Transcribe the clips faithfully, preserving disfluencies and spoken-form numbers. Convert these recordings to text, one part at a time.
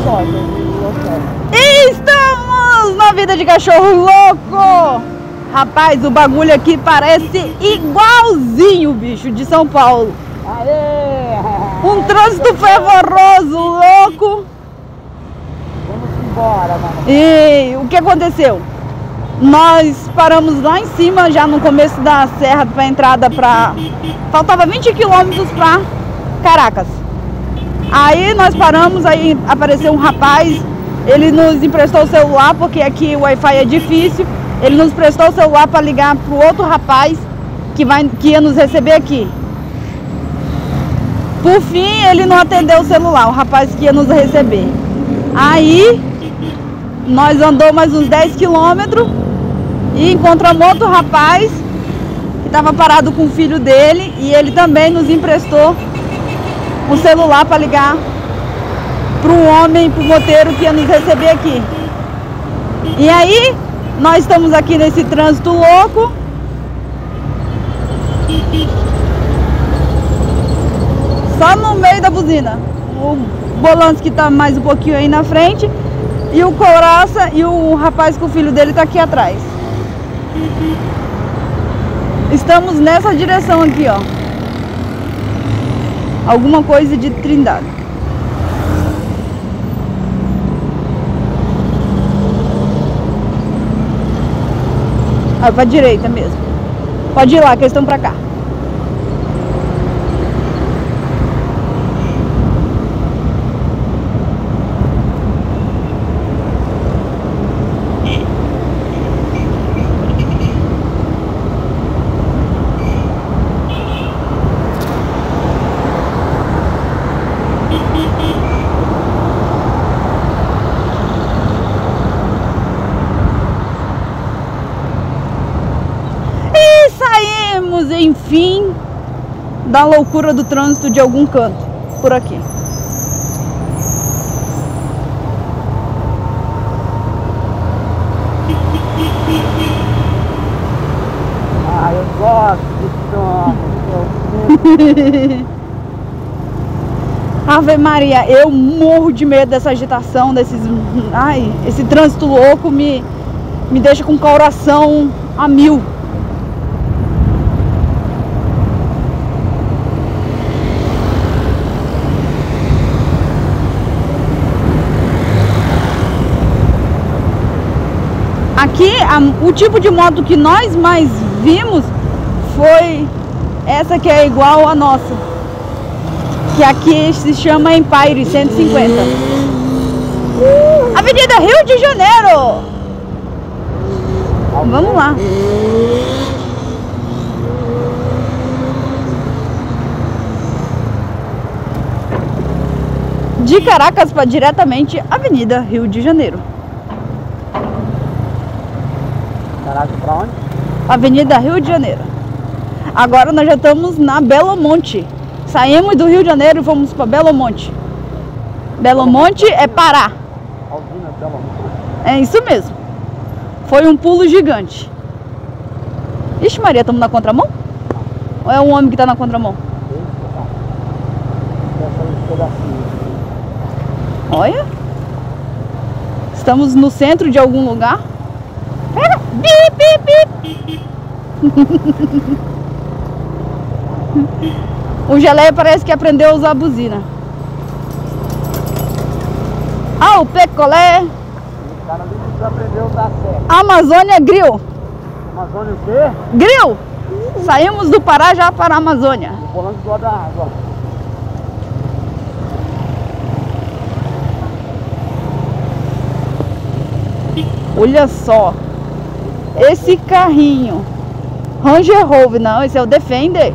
Estamos na vida de cachorro louco! Rapaz, o bagulho aqui parece igualzinho, bicho, de São Paulo. Aê! Um trânsito fervoroso, louco. Vamos embora, mano. E o que aconteceu? Nós paramos lá em cima, já no começo da serra, para entrada para... Faltava vinte quilômetros para Caracas. Aí nós paramos, aí apareceu um rapaz, ele nos emprestou o celular, porque aqui o Wi-Fi é difícil. Ele nos prestou o celular para ligar para o outro rapaz que, vai, que ia nos receber aqui. Por fim, ele não atendeu o celular, o rapaz que ia nos receber. Aí, nós andamos mais uns dez quilômetros e encontramos outro rapaz que estava parado com o filho dele e ele também nos emprestou o celular para ligar para o homem, para o moteiro que ia nos receber aqui. E aí, nós estamos aqui nesse trânsito louco. Só no meio da buzina. O Bolans que tá mais um pouquinho aí na frente. E o Couraça e o rapaz com o filho dele tá aqui atrás. Estamos nessa direção aqui, ó. Alguma coisa de Trindade. Ah, pra direita mesmo. Pode ir lá, que eles estão pra cá. Enfim, da loucura do trânsito de algum canto por aqui. Ah, eu gosto de som. Ave Maria, eu morro de medo dessa agitação, desses... Ai, esse trânsito louco me, me deixa com o coração a mil. Aqui, a, o tipo de moto que nós mais vimos foi essa que é igual a nossa. Que aqui se chama Empire cento e cinquenta. Uh, Avenida Rio de Janeiro. Vamos lá. De Caracas para diretamente Avenida Rio de Janeiro. Caracas pra onde? Avenida Rio de Janeiro. Agora nós já estamos na Belo Monte. Saímos do Rio de Janeiro e fomos para Belo Monte. Belo Monte é Pará. Alzina, Belo Monte. É isso mesmo. Foi um pulo gigante. Ixi Maria, estamos na contramão? Ou é um homem que está na contramão? Olha. Estamos no centro de algum lugar. Pega! Bip, bip, bip. O Geleia parece que aprendeu a usar a buzina. Ah, o pecolé. O cara ali precisa aprender a usar certo. Amazônia Grill. Amazônia o quê? Grill. Saímos do Pará já para a Amazônia. O volante do da água. Olha só. Esse carrinho. Ranger Rover, não, esse é o Defender.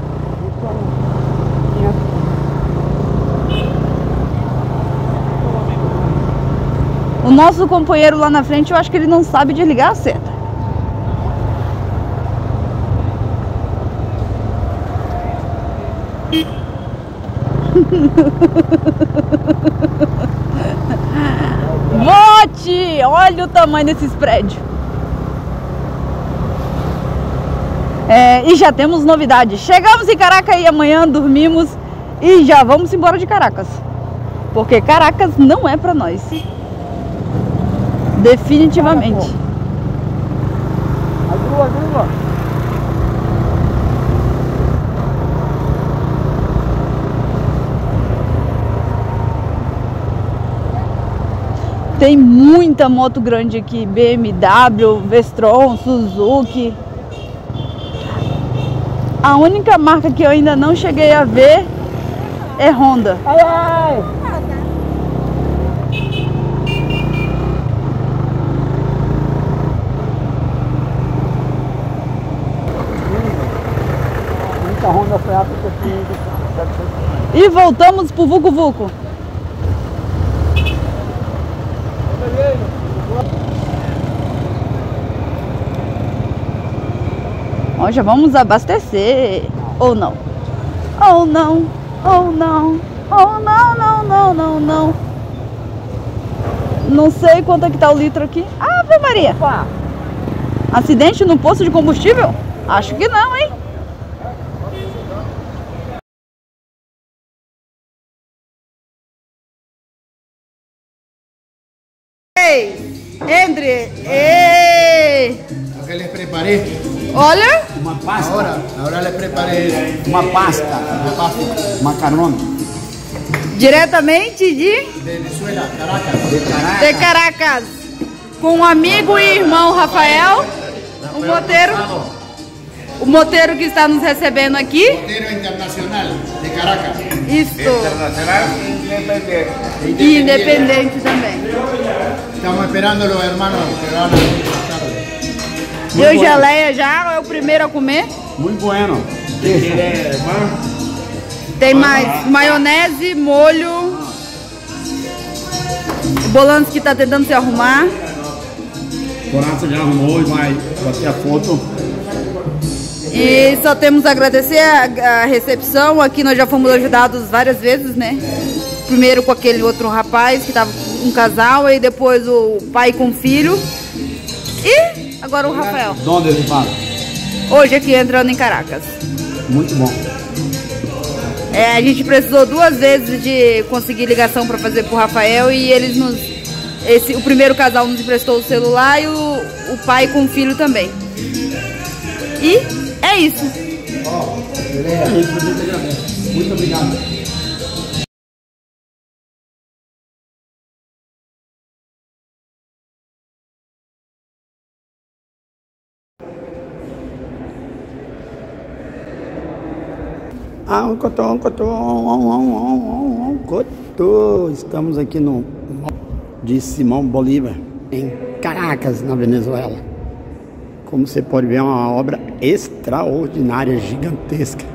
O nosso companheiro lá na frente, eu acho que ele não sabe desligar a seta. Vote! Olha o tamanho desses prédios. É, e já temos novidade. Chegamos em Caracas e amanhã dormimos e já vamos embora de Caracas. Porque Caracas não é pra nós. Definitivamente. A grua, a grua. Tem muita moto grande aqui. B M W, Vestron, Suzuki. A única marca que eu ainda não cheguei a ver é Honda. Ai, ai. Muita Honda foi a E voltamos pro Vucu Vucu. Ó, já vamos abastecer. Ou não? Ou não? Ou não? Ou não, não, não, não, não. Não sei quanto é que tá o litro aqui. Ave Maria! Opa. Acidente no posto de combustível? Acho que não, hein? Ei, Andre, ei! Lo que les preparé, Olha, Uma pasta. ahora, ahora les preparé Uma pasta. una pasta Macarrão. diretamente de, de Venezuela, Caracas. De Caracas. de Caracas, com um amigo e irmão Rafael, o moteiro, o moteiro que está nos recebendo aqui. Motero internacional de Caracas. Isto, Internacional independente. e independente também. Estamos esperando los hermanos que van a venir más tarde. Deu geleia já, é o primeiro a comer. Muito bueno. Tem mais maionese, molho. O Bolansky está tentando se arrumar. Coraça já arrumou e vai bater a foto. E só temos a agradecer a, a recepção. Aqui nós já fomos ajudados várias vezes, né? Primeiro com aquele outro rapaz que tava um casal, e depois o pai com o filho. E agora o Rafael. De onde ele fala? Hoje aqui entrando em Caracas. Muito bom. É, a gente precisou duas vezes de conseguir ligação para fazer pro Rafael, e eles nos... Esse, o primeiro casal nos emprestou o celular e o, o pai com o filho também. E é isso. É isso, a gente agradece. Muito obrigado. Ah, um cotô, um cotô, um cotô. Estamos aqui no de Simão Bolívar, em Caracas, na Venezuela. Como você pode ver, é uma obra extraordinária, gigantesca.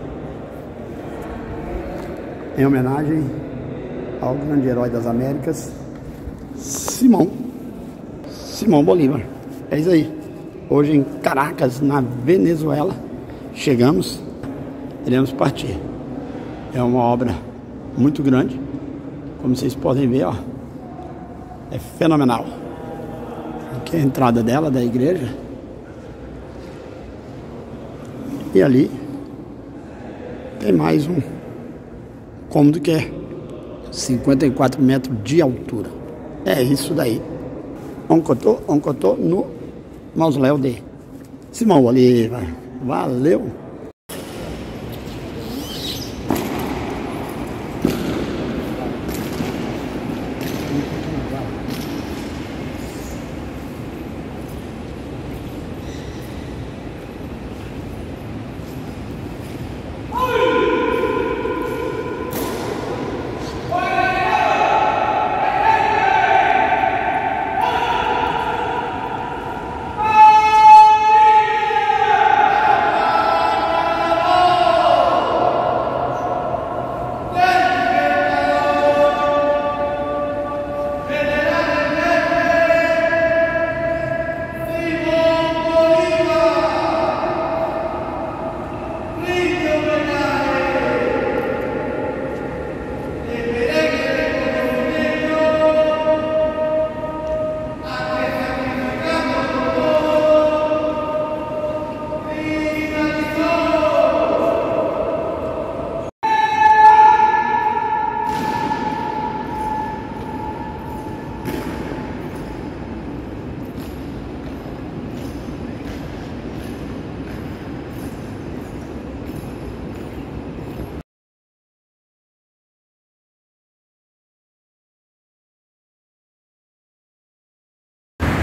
Em homenagem ao grande herói das Américas, Simão, Simão Bolívar. É isso aí. Hoje em Caracas, na Venezuela, chegamos, iremos partir. É uma obra muito grande, como vocês podem ver, ó. É fenomenal. Aqui é a entrada dela, da igreja. E ali tem mais um cômodo que é cinquenta e quatro metros de altura. É isso daí. Oncotô, Oncotô no mausoléu de Simão Bolívar. Valeu!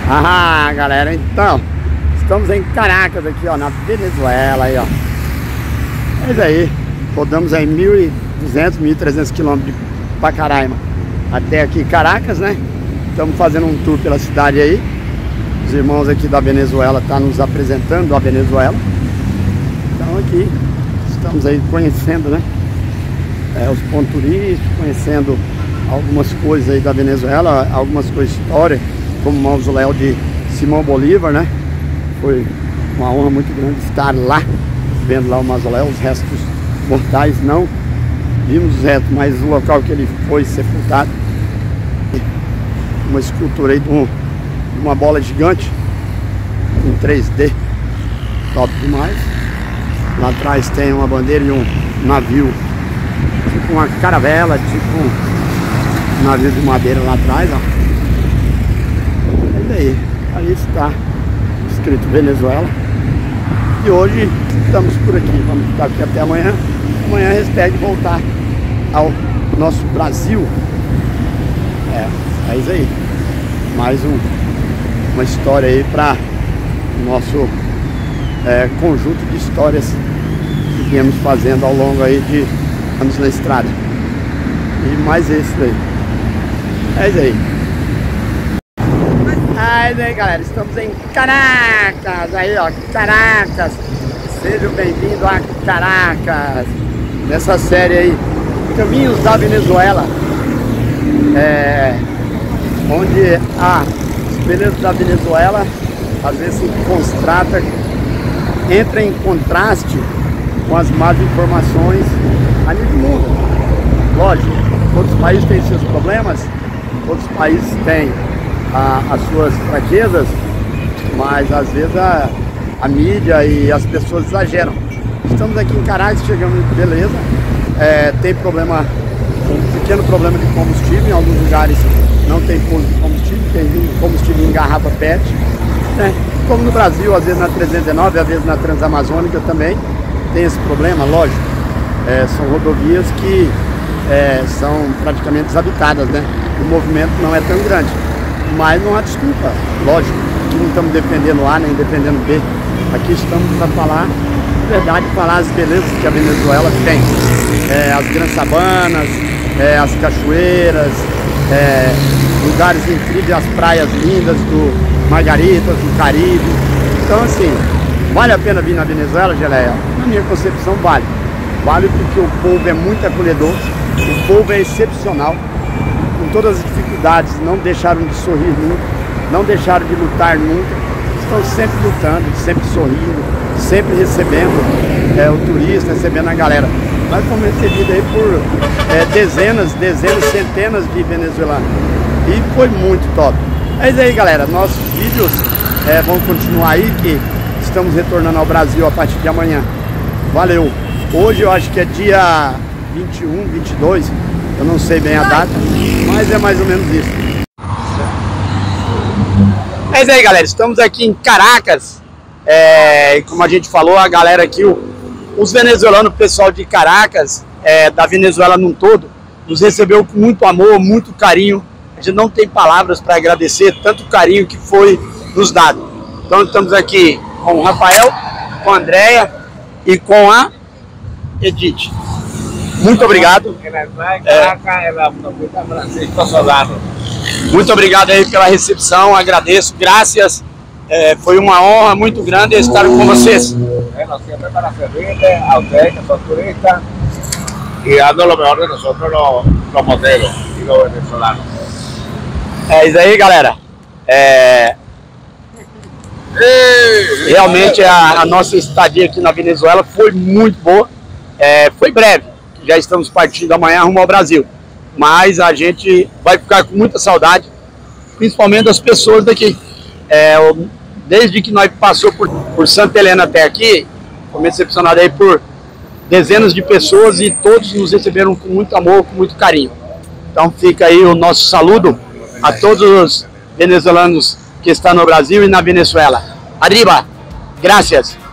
Ah, galera, então estamos em Caracas aqui, ó, na Venezuela aí, ó. É isso aí. Rodamos aí mil e duzentos, mil e trezentos quilômetros de Pacaraima até aqui Caracas, né? Estamos fazendo um tour pela cidade aí. Os irmãos aqui da Venezuela estão nos apresentando a Venezuela. Então aqui estamos aí conhecendo, né? É, os pontos turísticos, conhecendo algumas coisas aí da Venezuela, algumas coisas de história, como o mausoléu de Simão Bolívar, né? Foi uma honra muito grande estar lá, vendo lá o mausoléu, os restos mortais não vimos os restos, mas o local que ele foi sepultado, uma escultura aí de, um, de uma bola gigante em três D, top demais. Lá atrás tem uma bandeira e um navio, tipo uma caravela, tipo um navio de madeira lá atrás, ó. E daí, ali está escrito Venezuela. E hoje estamos por aqui, vamos ficar aqui até amanhã. Amanhã hashtag voltar ao nosso Brasil. É, é isso aí. Mais um, uma história aí para o nosso é, conjunto de histórias que viemos fazendo ao longo aí de anos na estrada. E mais esse daí. É isso aí. É isso aí, galera. Estamos em Caracas. Aí, ó, Caracas. Sejam bem-vindos a Caracas. Nessa série aí, Caminhos da Venezuela. É, onde as belezas da Venezuela às vezes se constrata, entra em contraste com as más informações a nível do mundo. Lógico, todos os países têm seus problemas, todos os países têm a, as suas fraquezas, mas às vezes a, a mídia e as pessoas exageram. Estamos aqui em Caracas, chegamos, beleza, é, tem problema, um pequeno problema de combustível, em alguns lugares não tem posto de combustível, tem combustível em garrafa P E T, né? Como no Brasil, às vezes na trezentos e dezenove, às vezes na Transamazônica também tem esse problema, lógico. É, são rodovias que é, são praticamente desabitadas, né? O movimento não é tão grande, mas não há desculpa, lógico. Aqui não estamos defendendo A nem defendendo B, aqui estamos para falar a verdade, falar as belezas que a Venezuela tem. É, as grandes sabanas, é, as cachoeiras, é, lugares incríveis, as praias lindas do Margaritas, do Caribe. Então assim, vale a pena vir na Venezuela, Geleia? Na minha concepção vale. Vale porque o povo é muito acolhedor, o povo é excepcional, com todas as dificuldades, não deixaram de sorrir nunca, não deixaram de lutar nunca, estão sempre lutando, sempre sorrindo, sempre recebendo é, o turista, recebendo a galera. Nós fomos recebidos aí por é, dezenas, dezenas, centenas de venezuelanos e foi muito top. É isso aí, galera, nossos vídeos é, vão continuar aí, que estamos retornando ao Brasil a partir de amanhã. Valeu! Hoje eu acho que é dia vinte e um, vinte e dois, eu não sei bem a data, mas é mais ou menos isso. É isso aí, galera, estamos aqui em Caracas, é, como a gente falou, a galera aqui, o, os venezuelanos, o pessoal de Caracas, é, da Venezuela num todo, nos recebeu com muito amor, muito carinho. A gente não tem palavras para agradecer tanto carinho que foi nos dado. Então estamos aqui com o Rafael, com a Andréia e com a Edith. Muito obrigado. É. Muito obrigado aí pela recepção, agradeço, graças. É, foi uma honra muito grande estar com vocês. Bueno, siempre para servirle a ustedes que son turistas y dando lo mejor de nosotros los, los moteros y los venezolanos. É isso aí, galera. É... Realmente a, a nossa estadia aqui na Venezuela foi muito boa. É, foi breve, já estamos partindo amanhã rumo ao Brasil. Mas a gente vai ficar com muita saudade, principalmente das pessoas daqui. É, desde que nós passou por, por Santa Helena até aqui, fomos recepcionados aí por dezenas de pessoas e todos nos receberam com muito amor, com muito carinho. Então fica aí o nosso saludo a todos os venezuelanos que estão no Brasil e na Venezuela. Arriba! Gracias!